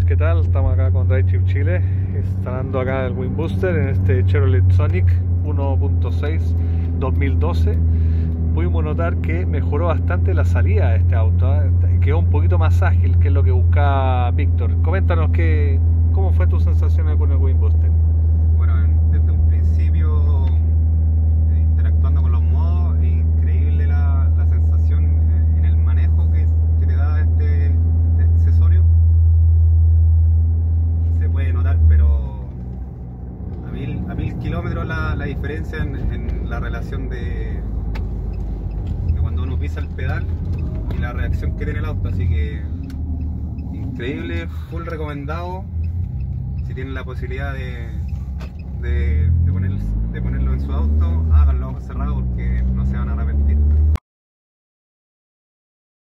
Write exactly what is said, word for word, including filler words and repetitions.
amigos, ¿qué tal? Estamos acá con Drive Chip Chile, instalando acá el Wind Booster en este Chevrolet Sonic uno punto seis dos mil doce. Pudimos notar que mejoró bastante la salida de este auto, ¿eh? Quedó un poquito más ágil, que es lo que buscaba Víctor. Coméntanos que, cómo fue tu sensación con el Wind Booster. Bueno, desde un principio, eh, interactuando con los modos, es increíble la, la sensación eh, en el manejo que, que te da este, este accesorio. Se puede notar, pero a mil, a mil kilómetros la, la diferencia en, en la relación de, de cuando uno pisa el pedal y la reacción que tiene el auto. Así que increíble, full recomendado. Si tienen la posibilidad de, de, de, poner, de ponerlo en su auto, háganlo cerrado porque no se van a arrepentir.